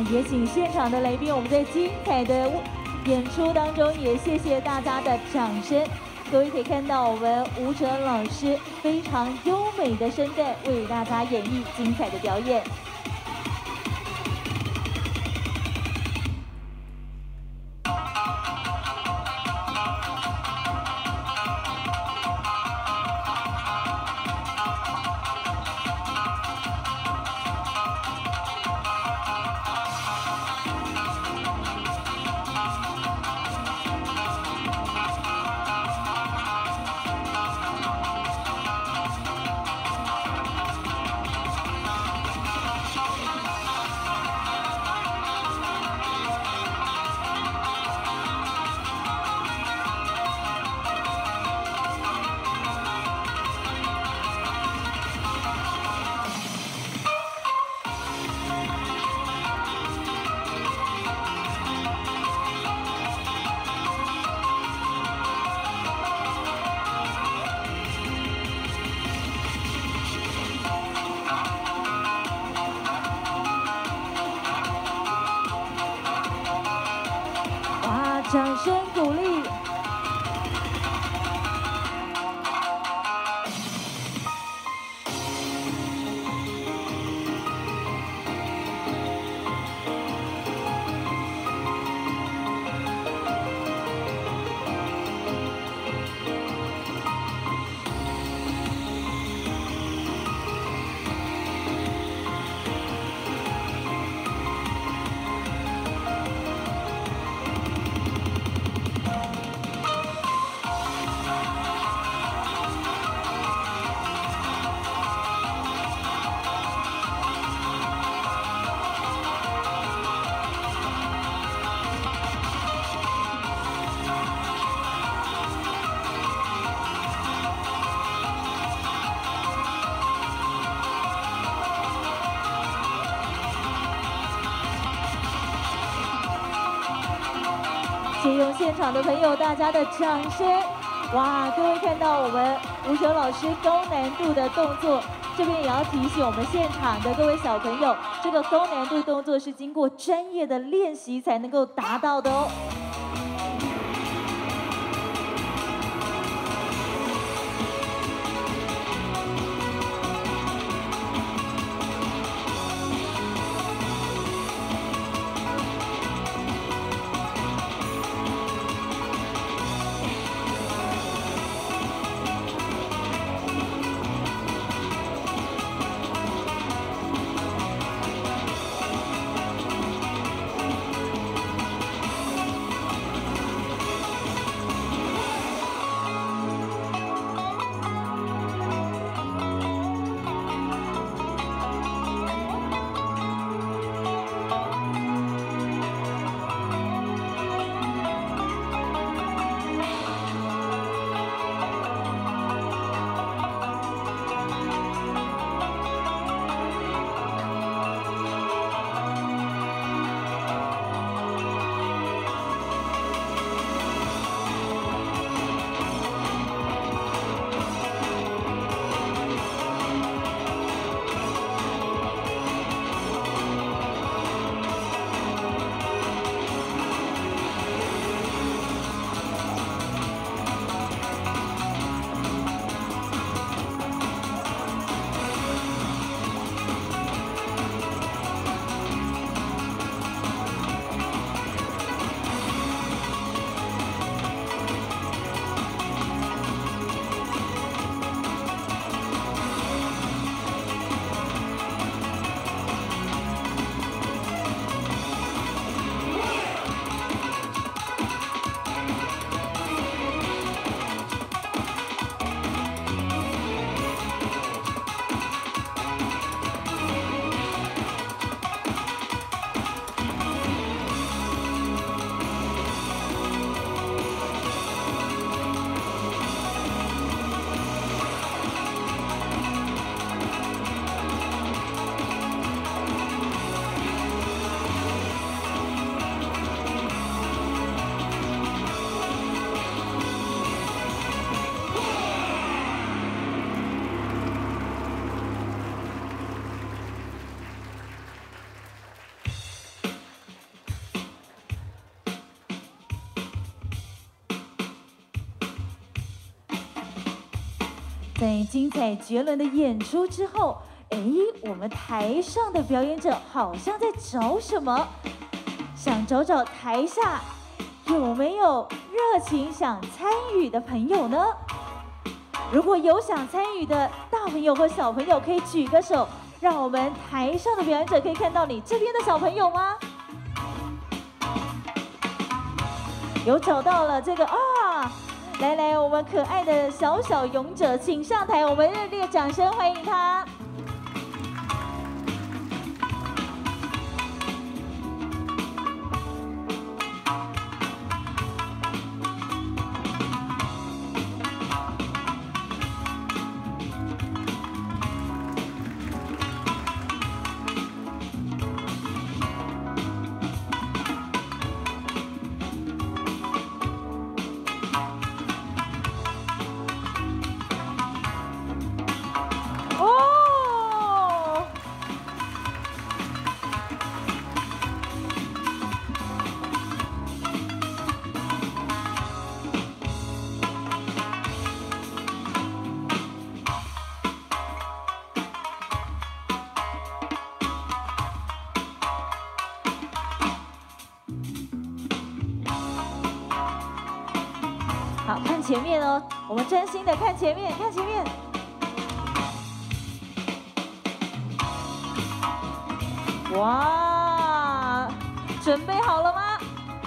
也请现场的来宾，我们在精彩的演出当中，也谢谢大家的掌声。各位可以看到，我们吴哲老师非常优美的声带，为大家演绎精彩的表演。 掌声鼓励。借用现场的朋友大家的掌声，哇！各位看到我们吴哲老师高难度的动作，这边也要提醒我们现场的各位小朋友，这个高难度动作是经过专业的练习才能够达到的哦。 在精彩绝伦的演出之后，我们台上的表演者好像在找什么，想找找台下有没有热情想参与的朋友呢？如果有想参与的大朋友或小朋友，可以举个手，让我们台上的表演者可以看到你。这边的小朋友吗？有找到了这个啊！来，我们可爱的小小勇者，请上台，我们热烈掌声欢迎他。好，看前面哦，我们专心的看前面，看前面。哇，准备好了吗？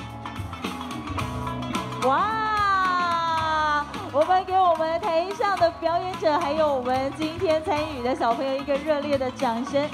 哇，我们给我们台上的表演者，还有我们今天参与的小朋友一个热烈的掌声。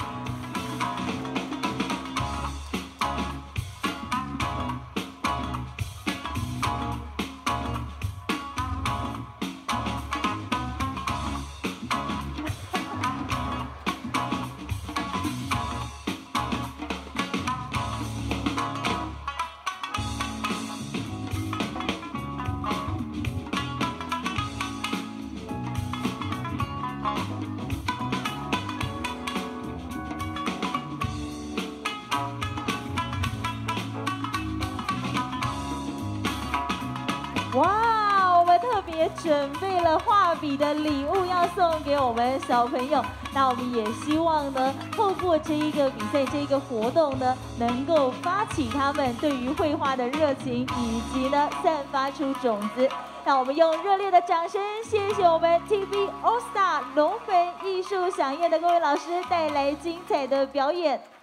哇，我们特别准备了画笔的礼物要送给我们小朋友。那我们也希望呢，透过这一个比赛、这一个活动呢，能够发起他们对于绘画的热情，以及呢散发出种子。那我们用热烈的掌声，谢谢我们 TV All Star 龙粉艺术飨宴的各位老师带来精彩的表演。